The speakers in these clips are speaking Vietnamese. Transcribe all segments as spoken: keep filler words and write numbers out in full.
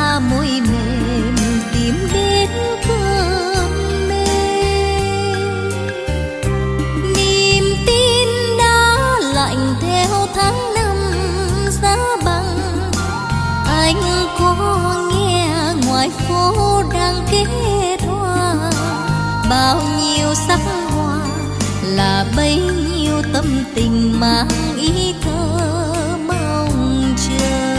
xa môi mềm tìm đến cơn mê. Niềm tin đã lạnh theo tháng năm giá băng. Anh có nghe ngoài phố đang kết hoa, bao nhiêu sắc hoa là bấy nhiêu tâm tình mang ý thơ mong chờ.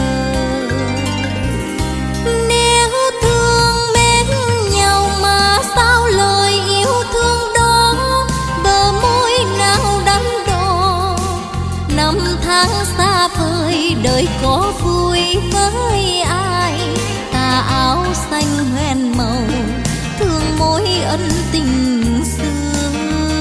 Nếu thương mến nhau mà sao lời yêu thương đó bờ môi nào đắn đo. Năm tháng xa vời đời có vui với ai, tà áo xanh hoen màu thương mối ân tình xưa.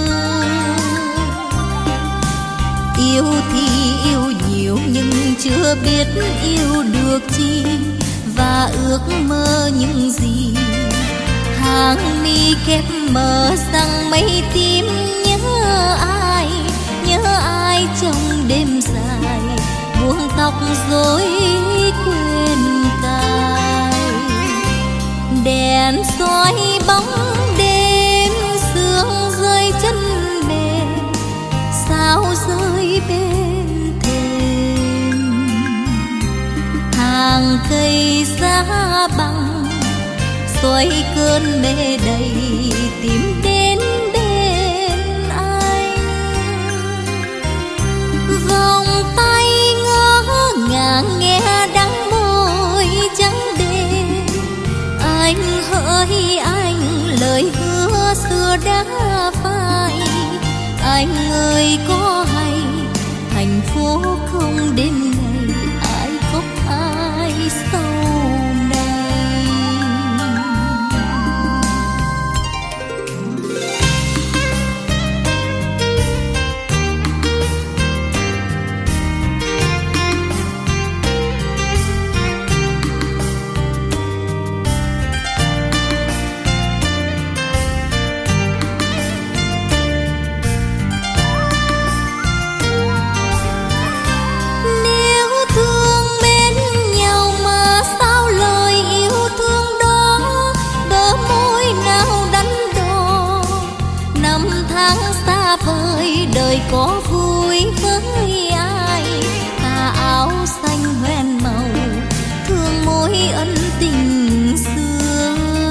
Yêu thì yêu nhiều nhưng chưa biết yêu được chi, và ước mơ những gì. Hàng mi kép mờ răng mây tím nhớ ai, nhớ ai trong đêm dài buông tóc rối quên cài. Đèn soi bóng đêm sương rơi chân mềm, sao rơi bên thềm. Hàng cây giá băng xoay cơn mê đầy tìm đến bên anh. Vòng tay ngỡ ngàng nghe đắng môi trắng đêm. Anh hỡi anh lời hứa xưa đã phai. Anh ơi có hay thành phố không đêm ngày ai khóc ai sau này. Với đời có vui với ai, tà áo xanh hoen màu thương mối ân tình xưa.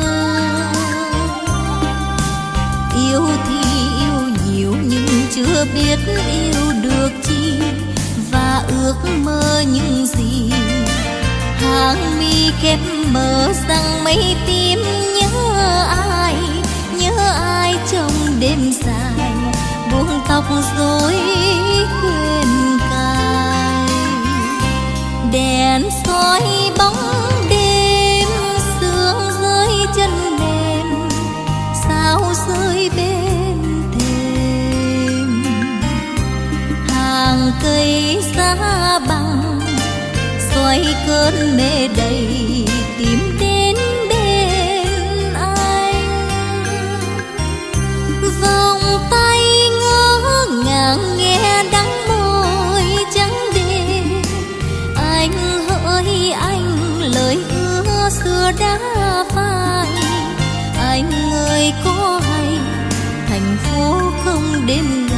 Yêu thì yêu nhiều nhưng chưa biết yêu được chi, và ước mơ những gì. Hàng mi kép mờ răng mây tím nhớ ai, nhớ ai trong đêm dài buông tóc rối quên cài. Đèn soi bóng đêm sương rơi chân mềm, sao rơi bên thềm. Hàng cây giá băng xoay cơn mê đầy tìm đến bên anh. Vòng tay ngàng nghe đắng môi trắng đêm. Anh hỡi anh lời hứa xưa đã phai. Anh ơi có hay thành phố không đêm